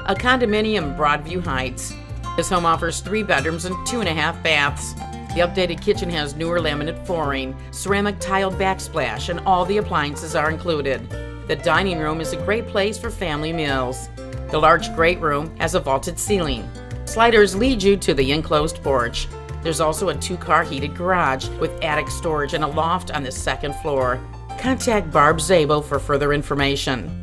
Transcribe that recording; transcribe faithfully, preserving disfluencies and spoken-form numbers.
A condominium in Broadview Heights. This home offers three bedrooms and two and a half baths. The updated kitchen has newer laminate flooring, ceramic tiled backsplash, and all the appliances are included. The dining room is a great place for family meals. The large great room has a vaulted ceiling. Sliders lead you to the enclosed porch. There's also a two-car heated garage with attic storage and a loft on the second floor. Contact Barb Szabo for further information.